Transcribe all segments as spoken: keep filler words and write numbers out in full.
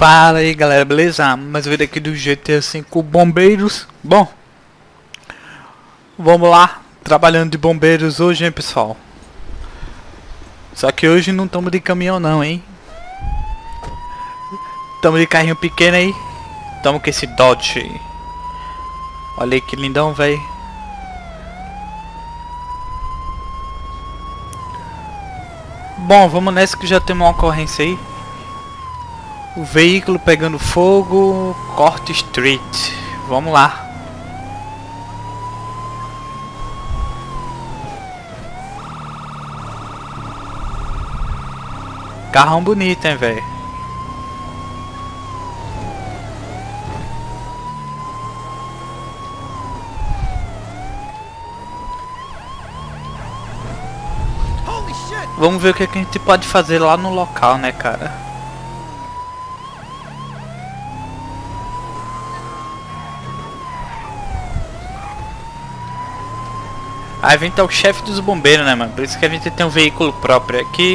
Fala aí galera, beleza? Mais um vídeo aqui do G T A cinco Bombeiros. Bom, vamos lá, trabalhando de bombeiros hoje, hein pessoal. Só que hoje não estamos de caminhão não, hein. Estamos de carrinho pequeno aí. Estamos com esse Dodge aí. Olha aí que lindão, velho. Bom, vamos nessa que já tem uma ocorrência aí. O veículo pegando fogo, Corte Street. Vamos lá. Carrão bonito, hein, velho. Vamos ver o que, é que a gente pode fazer lá no local, né, cara. Aí vem tá o chefe dos bombeiros, né, mano? Por isso que a gente tem um veículo próprio aqui.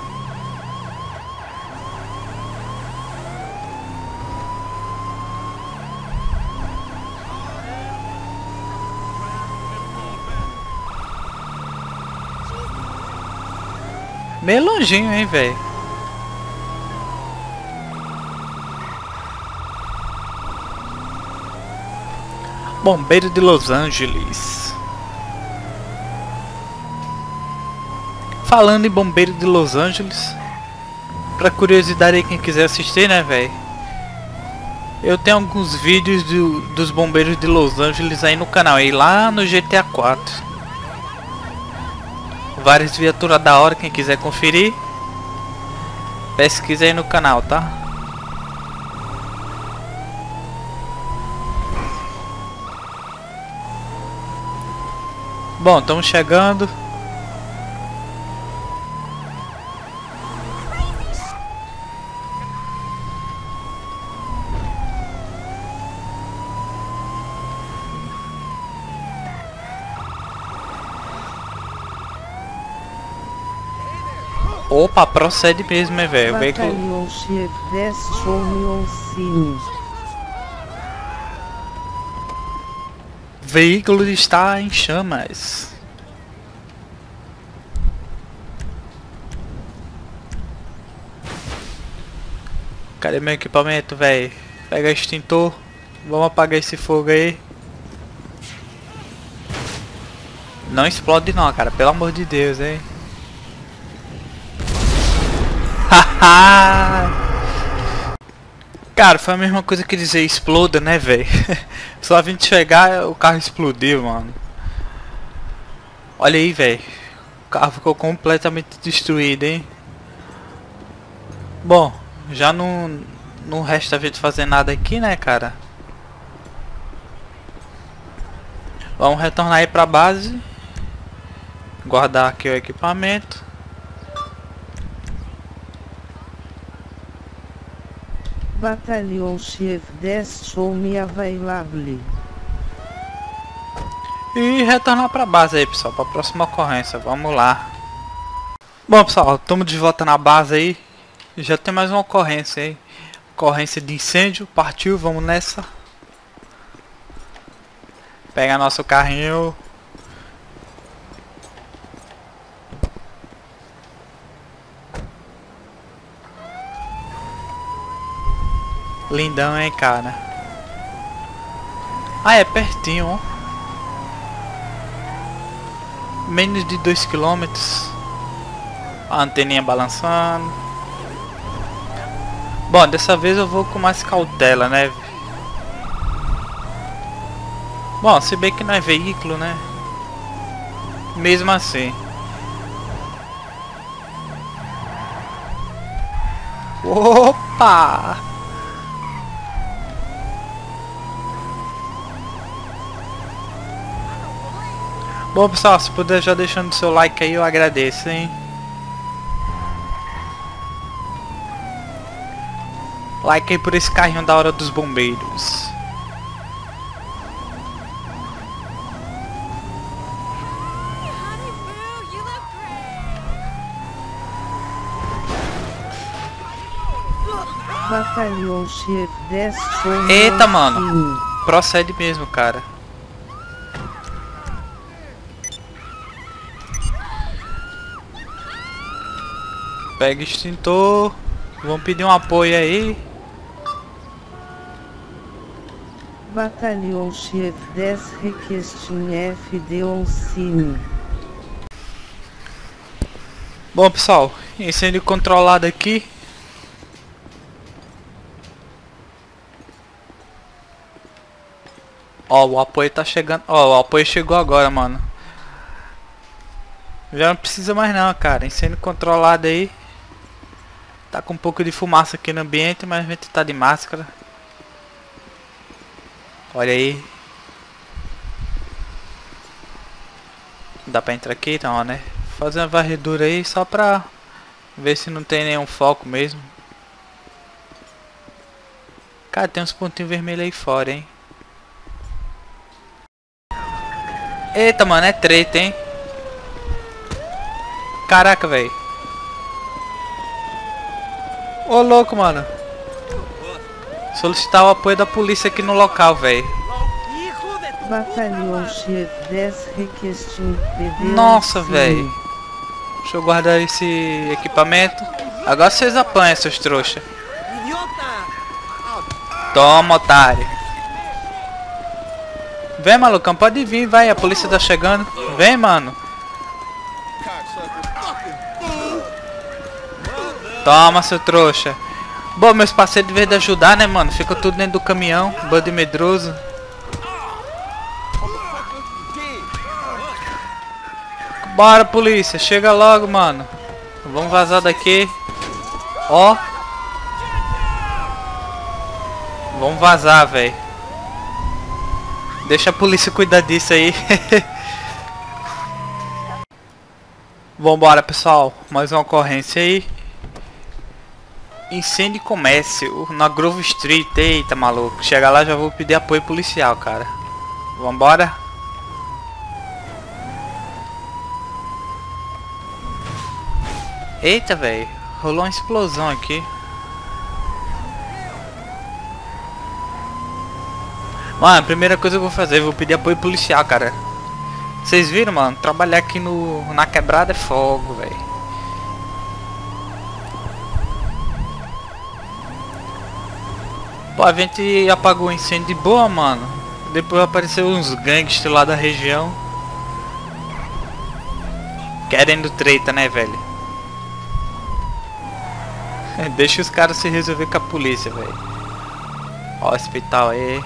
Meio longinho, hein, velho. Bombeiro de Los Angeles. Falando em bombeiro de Los Angeles, pra curiosidade aí quem quiser assistir, né, velho? Eu tenho alguns vídeos do, dos bombeiros de Los Angeles aí no canal, aí lá no G T A quatro. Várias viaturas da hora, quem quiser conferir, pesquisa aí no canal, tá? Bom, estamos chegando. Opa, procede mesmo, é velho. O veículo... veículo está em chamas. Cadê meu equipamento, velho? Pega extintor. Vamos apagar esse fogo aí. Não explode não, cara. Pelo amor de Deus, hein. Cara, foi a mesma coisa que dizer exploda, né, velho? Só a gente chegar, o carro explodiu, mano. Olha aí, velho. O carro ficou completamente destruído, hein? Bom, já não, não resta a gente fazer nada aqui, né, cara? Vamos retornar aí pra base. Guardar aqui o equipamento. Batalhão Chef Desk Show Me Available. E retornar pra base aí, pessoal, pra próxima ocorrência. Vamos lá. Bom, pessoal, estamos de volta na base aí. Já tem mais uma ocorrência aí. Ocorrência de incêndio. Partiu, vamos nessa. Pega nosso carrinho. Lindão, hein, cara. Ah, é pertinho, ó. Menos de dois quilômetros. A anteninha balançando. Bom, dessa vez eu vou com mais cautela, né? Bom, se bem que não é veículo, né? Mesmo assim. Opa! Bom, pessoal, se puder já deixando seu like aí, eu agradeço, hein? Like aí por esse carrinho da hora dos bombeiros. Batalhão chefe dez show. Eita, mano. Procede mesmo, cara. Pega extintor. Vamos pedir um apoio aí. Batalhão chefe dez requesting F D Oncine. Bom, pessoal, incêndio controlado aqui. Ó, o apoio tá chegando. Ó, o apoio chegou agora, mano. Já não precisa mais não, cara. Incêndio controlado aí. Tá com um pouco de fumaça aqui no ambiente, mas a gente tá de máscara. Olha aí. Dá pra entrar aqui então, né? Fazer uma varredura aí só pra ver se não tem nenhum foco mesmo. Cara, tem uns pontinhos vermelhos aí fora, hein? Eita, mano, é treta, hein? Caraca, velho. Ô, louco, mano. Solicitar o apoio da polícia aqui no local, velho. Batalhão chefe dez requesting P D. Nossa, velho. Deixa eu guardar esse equipamento. Agora vocês apanham, seus trouxa. Toma, otário. Vem, malucão, pode vir, vai. A polícia tá chegando. Vem, mano. Toma, seu trouxa. Bom, meus parceiros, de vez de ajudar, né, mano? Fica tudo dentro do caminhão. Bando medroso. Bora, polícia. Chega logo, mano. Vamos vazar daqui. Ó. Vamos vazar, velho. Deixa a polícia cuidar disso aí. Vambora, pessoal. Mais uma ocorrência aí. Incêndio e comércio na Grove Street. Eita, maluco. Chega lá, já vou pedir apoio policial, cara. Vambora. Eita, velho. Rolou uma explosão aqui. Mano, a primeira coisa que eu vou fazer, eu vou pedir apoio policial, cara. Vocês viram, mano? Trabalhar aqui no, na quebrada é fogo, velho. Pô, a gente apagou o incêndio de boa, mano. Depois apareceu uns gangsters lá da região. Querendo treta, né, velho? Deixa os caras se resolver com a polícia, velho. Ó, hospital aí.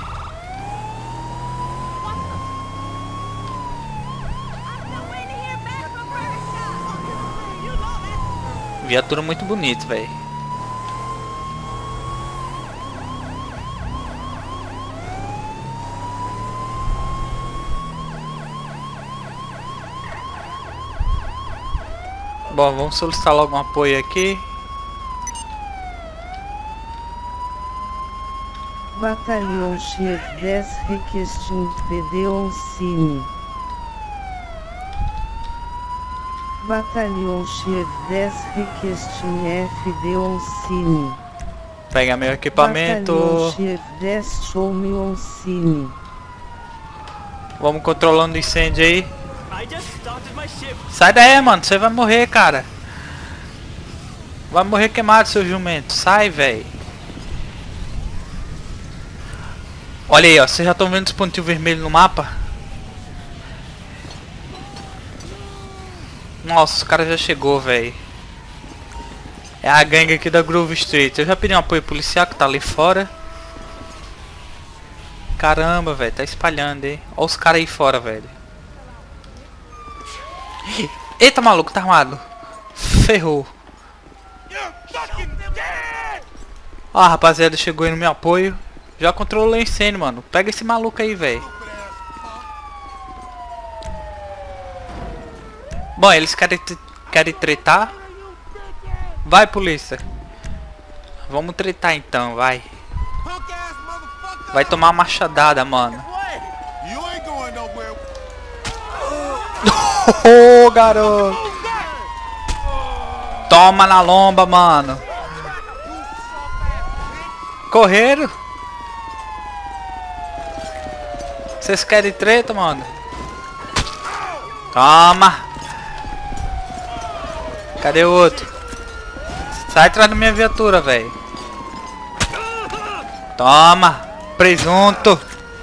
Viatura muito bonito, velho. Bom, vamos solicitar logo um apoio aqui. Batalhão chefe dez requesting P D Oncine. Batalhão chefe dez requesting F D Oncine. Pega meu equipamento. Batalhão chefe dez show me Oncine. Vamos controlando o incêndio aí. Sai daí, mano. Você vai morrer, cara. Vai morrer queimado, seu jumento. Sai, velho. Olha aí, ó. Vocês já estão vendo os pontinhos vermelhos no mapa? Nossa, os caras já chegou, velho. É a gangue aqui da Grove Street. Eu já pedi um apoio policial que tá ali fora. Caramba, velho. Tá espalhando, hein. Olha os caras aí fora, velho. Eita, maluco. Tá armado. Ferrou. Ó, a rapaziada chegou aí no meu apoio. Já controlei o incêndio, mano. Pega esse maluco aí, velho. Bom, eles querem, querem tretar. Vai, polícia. Vamos tretar então, vai. Vai tomar uma machadada, mano. Oh, garoto. Correram. Vocês querem treta, mano? Toma. Cadê o outro? Sai atrás da minha viatura, velho. Toma. Presunto.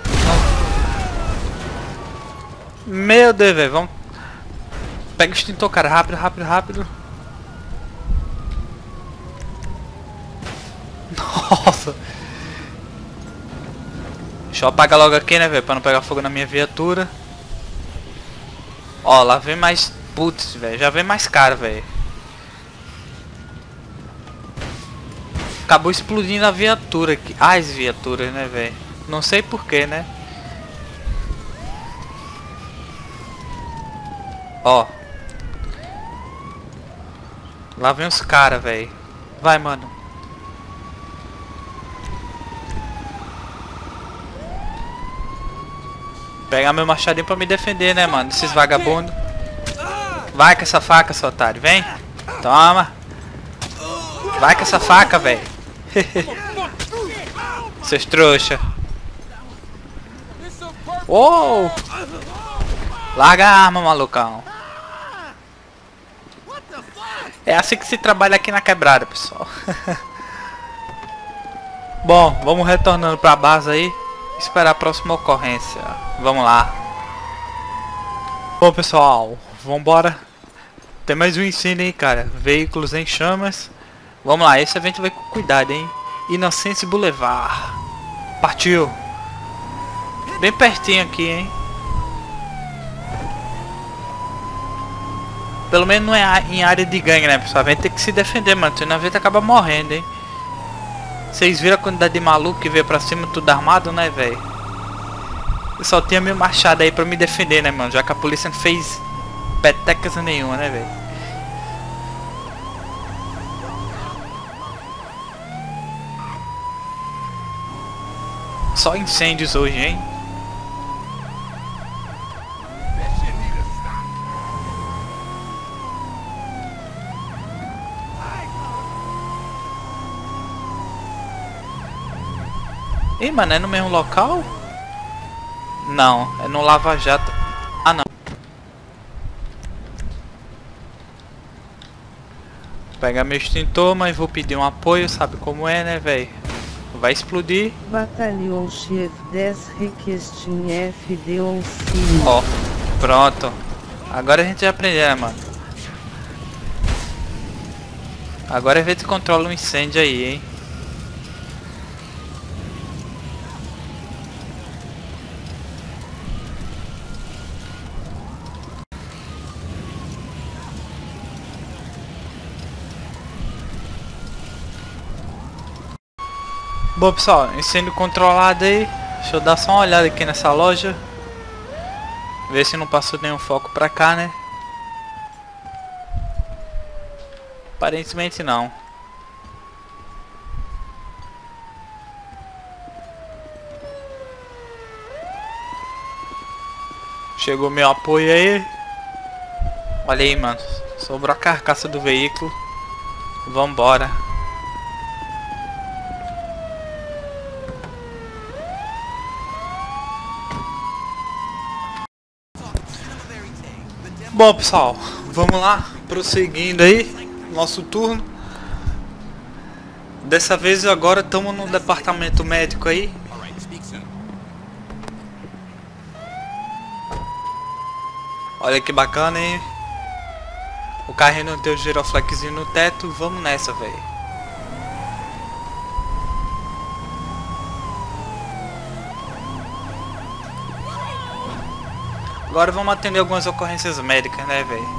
Meu Deus, velho. Vamos. Pega o extintor, cara. Rápido, rápido, rápido. Nossa. Deixa eu apagar logo aqui, né, velho? Pra não pegar fogo na minha viatura. Ó, lá vem mais... Putz, velho. Já vem mais caro, velho. Acabou explodindo a viatura aqui. As viaturas, né, velho? Não sei porquê, né? Ó. Lá vem os caras, velho. Vai, mano. Pegar meu machadinho pra me defender, né, mano? Esses vagabundos. Vai com essa faca, seu otário. Vem. Toma. Vai com essa faca, velho. Seus trouxa. Uou. Larga a arma, malucão. É assim que se trabalha aqui na quebrada, pessoal. Bom, vamos retornando pra base aí. Esperar a próxima ocorrência. Vamos lá. Bom, pessoal, vambora. Tem mais um incêndio aí, cara. Veículos em chamas. Vamos lá, esse evento vai com cuidado, hein. Inocência Boulevard. Partiu. Bem pertinho aqui, hein. Pelo menos não é em área de gangue, né, pessoal? A gente tem que se defender, mano. Senão a gente acaba morrendo, hein. Vocês viram a quantidade de maluco que veio pra cima tudo armado, né, velho? Eu só tinha meu machado aí pra me defender, né, mano? Já que a polícia não fez petecas nenhuma, né, velho? Só incêndios hoje, hein? Ih, mano, é no mesmo local? Não, é no Lava Jato. Ah, não. Pegar meu extintor, mas vou pedir um apoio, sabe como é, né, velho? Vai explodir. Batalhão Chef dez Requesting F D onze. Ó, pronto. Agora a gente já aprendeu, né, mano? Agora a gente controla o incêndio aí, hein? Bom, pessoal, incêndio controlado aí. Deixa eu dar só uma olhada aqui nessa loja. Ver se não passou nenhum foco pra cá, né? Aparentemente não. Chegou meu apoio aí. Olha aí, mano. Sobrou a carcaça do veículo. Vambora. Bom, pessoal, vamos lá, prosseguindo aí, nosso turno. Dessa vez agora estamos no departamento médico aí. Olha que bacana, hein? O carrinho não tem o giroflexinho no teto, vamos nessa, velho. Agora vamos atender algumas ocorrências médicas, né, velho?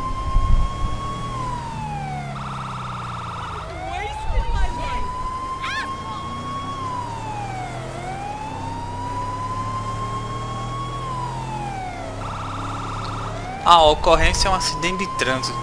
A ocorrência é um acidente de trânsito.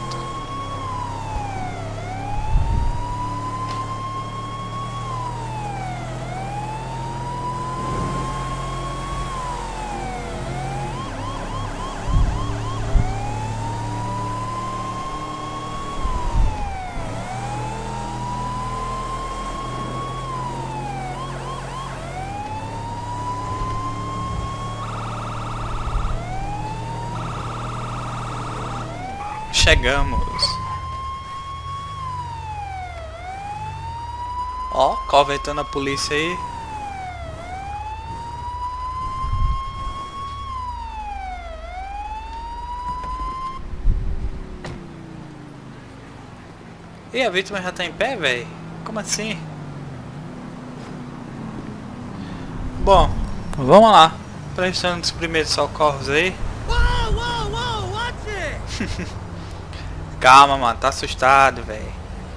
chegamos. Ó, covetando a polícia aí. E a vítima já tá em pé, velho? Como assim? Bom, vamos lá. Prestando os primeiros socorros aí. Whoa, whoa, whoa, watch it! Calma, mano, tá assustado, velho.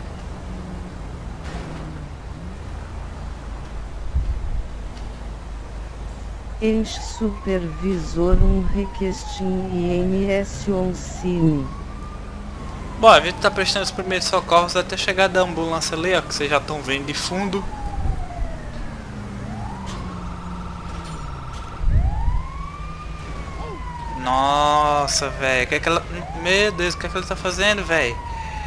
Enche supervisor um requestim I M S Oncine. Bom, a gente tá prestando os primeiros socorros até chegar da ambulância ali, ó, que vocês já estão vendo de fundo. Nossa, velho, que é que ela... Meu Deus, o que é que ela tá fazendo, velho?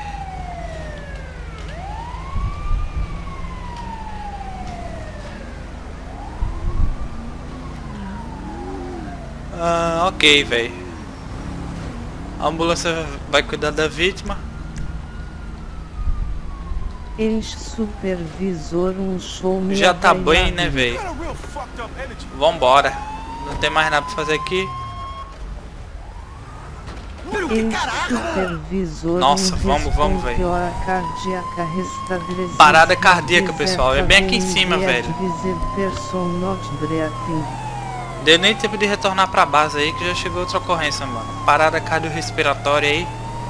Ah, ok, velho. A ambulância vai cuidar da vítima. Enche supervisor um show me Já tá bem, avaiado. né, velho? Vambora. Não tem mais nada pra fazer aqui. Enche supervisor Nossa, um vamos, vamos, responde velho. hora cardíaca restabelecida. Parada cardíaca, pessoal. É bem aqui em cima, velho. Deu nem tempo de retornar pra base aí que já chegou outra ocorrência, mano. Parada cardiorrespiratória aí.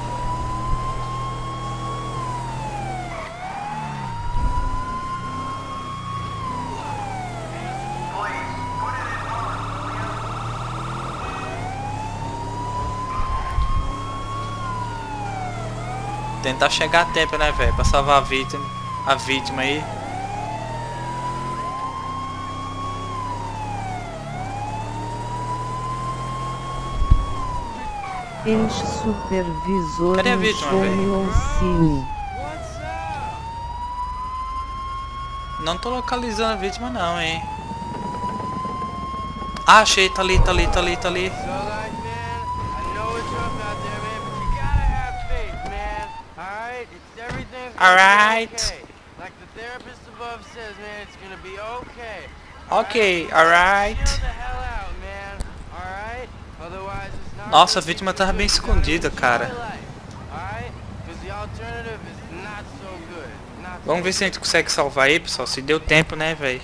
Tentar chegar a tempo, né, velho? Pra salvar a vítima, a vítima aí. Enche supervisor Cadê a um vítima, show velho? me Oncine. What's up? Não tô localizando a vítima não, hein. Ah, achei, tá ali, tá ali, tá ali, tá ali. So like, man, I know it's rough out there, man, but you gotta have faith, man. Alright? It's everything's gonna Alright. be okay. Like the therapist above says, man, it's gonna be okay. Ok, alright. Chill the hell out, man. Alright? Otherwise it's not Nossa, a gonna vítima be tava good. bem You gotta escondida, enjoy cara. life, alright? 'Cause the alternative is not so good. Not so Vamos ver se a gente consegue salvar aí, pessoal. Se deu tempo, né, velho?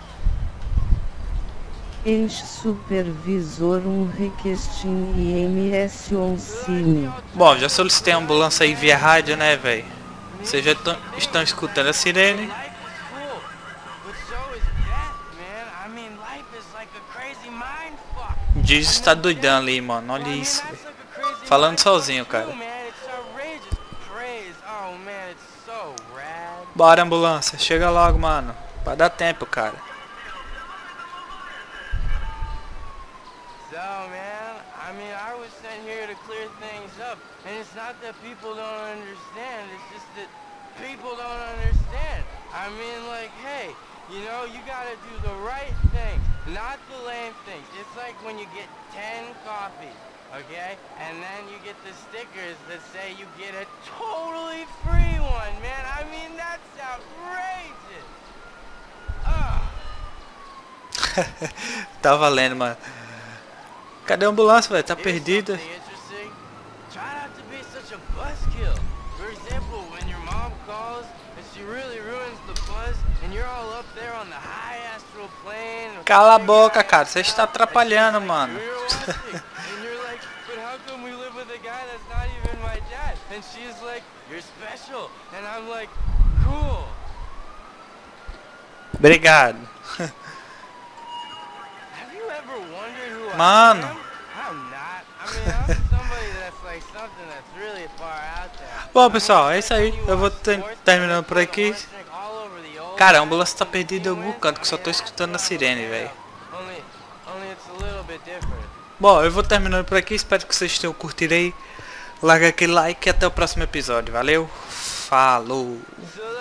Enche supervisor um requestim I M S Oncine. Bom, já solicitei a ambulância aí via rádio, né, velho? Vocês já tão, estão escutando a sirene. Life is cool, but so is death, man. I mean, life is like a crazy mind fuck. Diz está doidão ali, mano. Olha I mean, isso, that's velho. like a crazy Falando mind sozinho, fuck cara. too, man. It's outrageous. Praise. Oh, man, it's so rad. Bora, ambulância. Chega logo, mano. Vai dar tempo, cara. So, man, I mean, I was sent here to clear things up, and it's not that people don't understand, it's just that people don't understand. I mean, like, hey, you know, you gotta do the right thing, not the lame things. It's like when you get ten coffees, okay, and then you get the stickers that say you get a totally free one, man. I mean, that's outrageous. Ugh. Tá valendo, mano. Cadê a ambulância, velho? Tá perdida. Here's something interesting. Try not to be such a buzzkill. For example, when your mom calls and she really ruins the buzz and you're all up there on the high astral plane. with Cala a the big boca, eyes, cara. Você está and she's atrapalhando, like, mano. "You're watching." And you're like, but how come we live with a guy that's not even my dad? And she's like, you're special. And I'm like, cool. Obrigado. Have you ever wondered who Mano. I am? I'm not. I mean, I'm somebody that's like something that's really far out there. Bom, pessoal, é isso aí. Eu vou ter- terminando por aqui. Cara, a ambulância tá perdida em algum canto que só tô escutando a sirene, velho. Only, only it's a little bit different. Bom, eu vou terminando por aqui. Espero que vocês tenham curtido aí. Larga aquele like e até o próximo episódio. Valeu. Falou. So